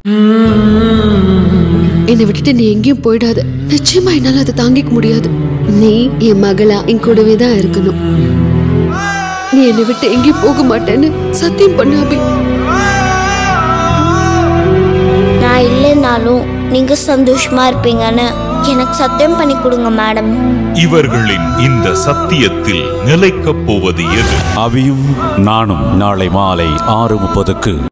என்னை விட்டுட்டு நீ எங்கேயும் போயிடாத. நிச்சயமா என்னால அதை தாங்கிக்க முடியாது. நீ என் மகளா என் கூடவே தான் இருக்கணும். நீ என்னை விட்டு எங்கேயும் போக மாட்டேன்னு சத்தியம் பண்ணு அபி. நான் இல்லைனாலும் நீங்க சந்தோஷமா இருப்பீங்கன்னு எனக்கு சத்தியம் பண்ணி கொடுங்க மேடம். இவர்களின் இந்த சத்தியத்தில் நிலைக்கப் போவது எது? அபியும் நானும் நாளை மாலை 6:30க்கு